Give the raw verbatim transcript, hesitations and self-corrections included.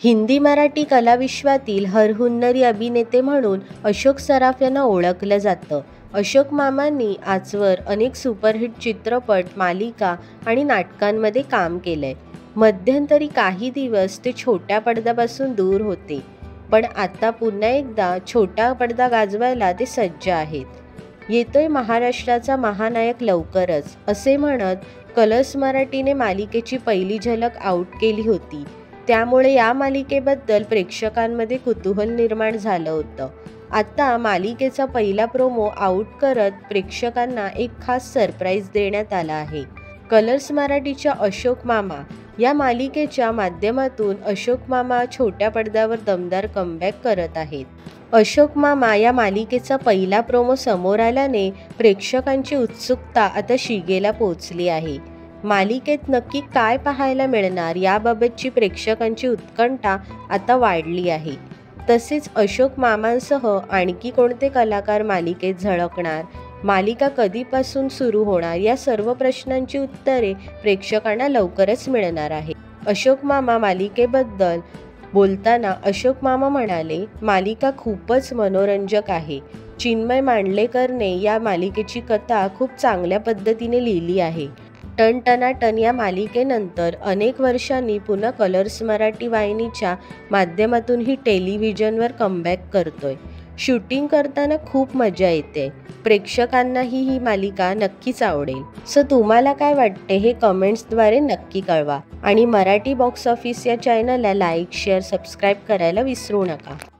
हिंदी मराठी कलाविश्वातील हरहुन्नरी अभिनेते म्हणून अशोक सराफ यांना ओळखलं जातं. अशोक मामांनी आजवर अनेक सुपरहिट चित्रपट, मालिका आणि नाटकांमध्ये काम केलंय. मध्यंतरी काही दिवस ते छोट्या पडद्यापासून दूर होते, पण आता पुन्हा एकदा छोटा पडदा गाजवायला ते सज्ज आहेत. येतोय महाराष्ट्राचा महानायक लवकरच, असे म्हणत कलर्स मराठीने मालिकेची पहिली झलक आऊट केली होती. त्यामुळे या मालिकेबद्दल प्रेक्षकांमध्ये कुतूहल निर्माण झालं होतं. आता मालिकेचा पहिला प्रोमो आऊट करत प्रेक्षकांना एक खास सरप्राईज देण्यात आला आहे. कलर्स मराठीच्या अशोक मामा या मालिकेच्या माध्यमातून अशोक मामा छोट्या पडद्यावर दमदार कमबॅक करत आहेत. अशोक मामा या मालिकेचा पहिला प्रोमो समोर आल्याने प्रेक्षकांची उत्सुकता आता शिगेला पोहोचली आहे. मालिकेत नक्की काय पाहायला मिळणार याबाबतची प्रेक्षकांची उत्कंठा आता वाढली आहे. तसेच अशोक मामांसह आणखी कोणते कलाकार मालिकेत झळकणार, मालिका कधीपासून सुरू होणार या सर्व प्रश्नांची उत्तरे प्रेक्षकांना लवकरच मिळणार आहे. अशोक मामा मालिकेबद्दल बोलताना अशोक मामा म्हणाले, मालिका खूपच मनोरंजक आहे. चिन्मय मांडलेकरने या मालिकेची कथा खूप चांगल्या पद्धतीने लिहिली आहे. टनटनाटन या मालिकेनंतर अनेक वर्षांनी पुन्हा कलर्स मराठी वाहिनीच्या माध्यमातूनही टेलिव्हिजनवर कमबॅक करतोय. शूटिंग करताना खूप मजा येते. प्रेक्षकांनाही ही मालिका नक्कीच आवडेल. सो तुम्हाला काय वाटते हे कमेंट्सद्वारे नक्की कळवा आणि मराठी बॉक्स ऑफिस या चॅनलला लाईक, शेअर, सबस्क्राईब करायला विसरू नका.